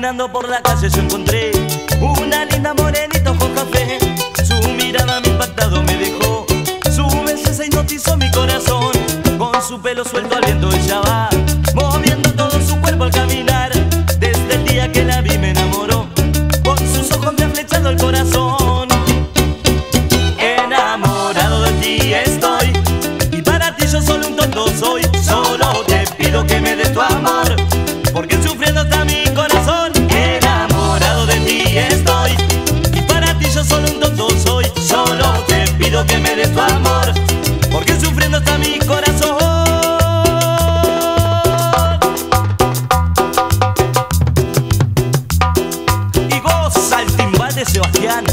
Caminando por la calle yo encontré una linda morenita ojos café. Su mirada me impactado me dejó, su belleza hipnotizó mi corazón. Con su pelo suelto al viento ella va, moviendo todo su cuerpo al caminar. Desde el día que la vi me enamoró, con sus ojos me ha flechado el corazón. Enamorado de ti estoy, y para ti yo solo un tonto soy. Solo te pido que me des tu amor, porque sufriendo está mi corazón. Enamorado de ti estoy, y para ti yo solo un tonto soy. Solo te pido que me des tu amor, porque sufriendo está mi corazón. Y goza el timbal de Sebastián.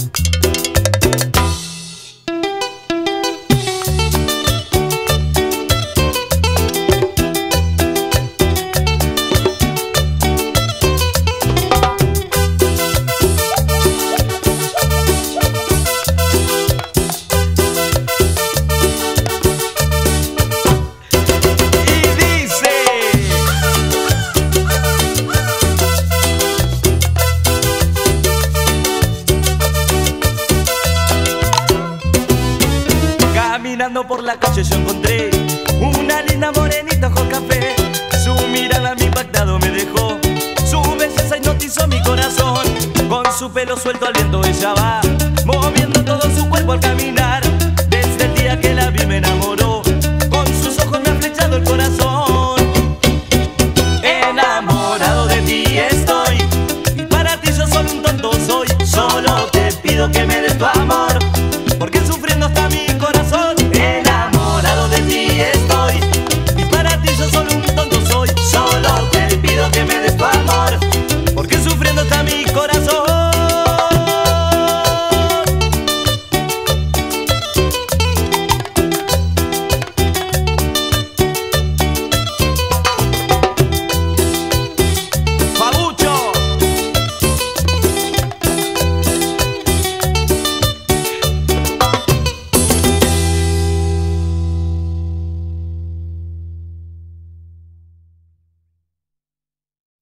Caminando por la calle yo encontré una linda morenita ojos café. Su mirada me impactado me dejó, su belleza hipnotizó mi corazón. Con su pelo suelto